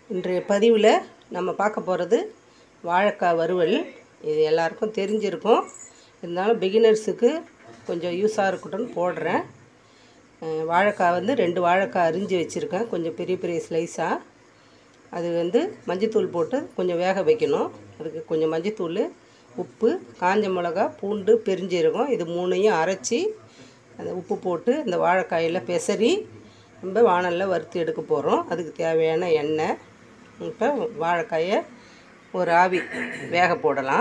இன்றைய பதிவில் நம்ம பார்க்க போகிறது வாழைக்காய் வறுவல். இது எல்லாருக்கும் தெரிஞ்சிருக்கும், இருந்தாலும் பிகினர்ஸுக்கு கொஞ்சம் யூஸாக இருக்கட்டும்னு போடுறேன். வாழைக்காய் வந்து 2 வாழைக்காய் அரிஞ்சு வச்சுருக்கேன், கொஞ்சம் பெரிய பெரிய ஸ்லைஸாக. அது வந்து மஞ்சத்தூள் போட்டு கொஞ்சம் வேக வைக்கணும். அதுக்கு கொஞ்சம் மஞ்சத்தூள், உப்பு, காஞ்ச மிளகா, பூண்டு, பெருஞ்சீரகம் இது 3ஐயும் அரைச்சி அந்த உப்பு போட்டு இந்த வாழைக்காயில் பெசரி நம்ம வாணலில் வறுத்து எடுக்க போகிறோம். அதுக்கு தேவையான எண்ணெய். இப்போ வாழைக்காயை ஒரு ஆவி வேக போடலாம்.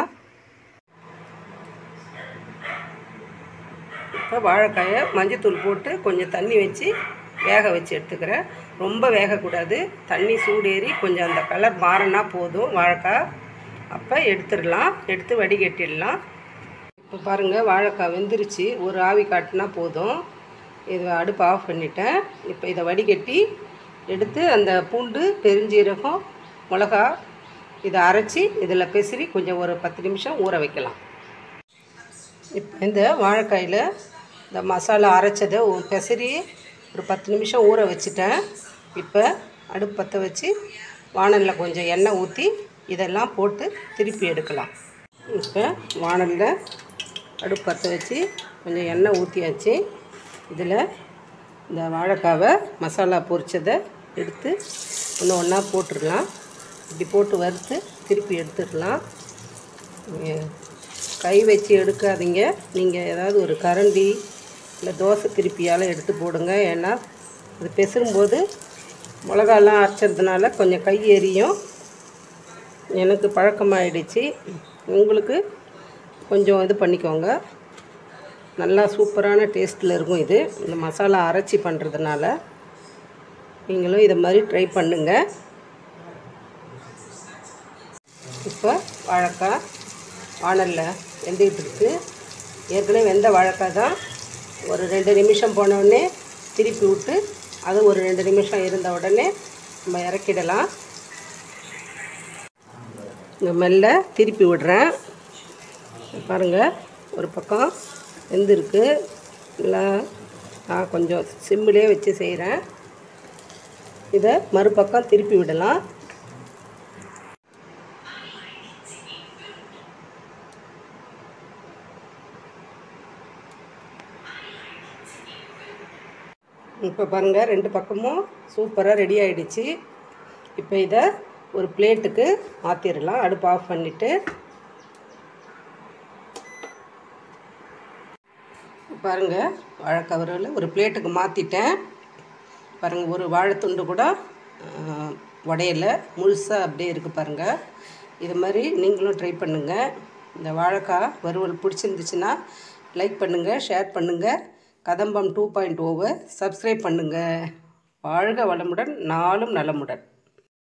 இப்போ வாழைக்காயை மஞ்சத்தூள் போட்டு கொஞ்சம் தண்ணி வச்சு வேக வச்சு எடுத்துக்கிறேன். ரொம்ப வேகக்கூடாது, தண்ணி சூடேறி கொஞ்சம் அந்த கலர் மாறினா போதும் வாழைக்காய். அப்போ எடுத்துடலாம், எடுத்து வடிகட்டிடலாம். இப்போ பாருங்கள், வாழைக்காய் வெந்துருச்சு, ஒரு ஆவி காட்டினா போதும். இது அடுப்பு ஆஃப் பண்ணிட்டேன். இப்போ இதை வடிகட்டி எடுத்து அந்த பூண்டு, பெருஞ்சீரகம், மிளகா இதை அரைச்சி இதில் பெசரி கொஞ்சம் ஒரு 10 நிமிஷம் ஊற வைக்கலாம். இப்போ இந்த வாழைக்காயில் இந்த மசாலா அரைச்சதை பெசரி ஒரு 10 நிமிஷம் ஊற வச்சுட்டேன். இப்போ அடுப்பு பற்ற வச்சு வாணலில் கொஞ்சம் எண்ணெய் ஊற்றி இதெல்லாம் போட்டு திருப்பி எடுக்கலாம். இப்போ வாணலில் அடுப்பு பற்ற வச்சு கொஞ்சம் எண்ணெய் ஊற்றியாச்சு. இதில் இந்த வாழைக்காவை மசாலா பொரிச்சதை எடுத்து ஒன்று ஒன்றா போட்டுடலாம். இப்படி போட்டு வறுத்து திருப்பி எடுத்துடலாம். கை வச்சு எடுக்காதீங்க, நீங்கள் ஏதாவது ஒரு கரண்டி இல்லை தோசை திருப்பியால் எடுத்து போடுங்க. ஏன்னா அது பெசரும்போது மிளகாலாம் அரைச்சதுனால கொஞ்சம் கை எரியும். எனக்கு பழக்கமாகிடுச்சு, உங்களுக்கு கொஞ்சம் இது பண்ணிக்கோங்க. நல்லா சூப்பரான டேஸ்ட்டில் இருக்கும் இது, இந்த மசாலா அரைச்சி பண்ணுறதுனால. நீங்களும் இதை மாதிரி ட்ரை பண்ணுங்கள். இப்போ வாழைக்காய் வாணலில் வெந்துக்கிட்டு இருக்குது. ஏற்கனவே வெந்த வாழைக்காய் தான். ஒரு 2 நிமிஷம் போனவுடனே திருப்பி விட்டு அது ஒரு 2 நிமிஷம் இருந்த உடனே நம்ம இறக்கிடலாம். இந்த மெல்ல திருப்பி விடுறேன். பாருங்கள், ஒரு பக்கம் வெந்திருக்கு. நல்லா நான் கொஞ்சம் சிம்மிலே வச்சு செய்கிறேன். இதை மறுபக்கம் திருப்பி விடலாம். இப்போ பாருங்கள், 2 பக்கமும் சூப்பராக ரெடி ஆகிடுச்சு. இப்போ இதை ஒரு பிளேட்டுக்கு மாற்றிடலாம். அடுப்பு ஆஃப் பண்ணிவிட்டு பாருங்கள், வாழைக்காய் வறுவல் ஒரு பிளேட்டுக்கு மாற்றிட்டேன். பாருங்கள், ஒரு வாழைத்துண்டு கூட உடையலை, முழுசாக அப்படியே இருக்குது பாருங்கள். இது மாதிரி நீங்களும் ட்ரை பண்ணுங்கள். இந்த வாழைக்காய் வறுவல் பிடிச்சிருந்துச்சுன்னா லைக் பண்ணுங்கள், ஷேர் பண்ணுங்கள். கதம்பம் 2.0 சப்ஸ்கிரைப் பண்ணுங்கள். வாழ்க வளமுடன், நாளும் நலமுடன்.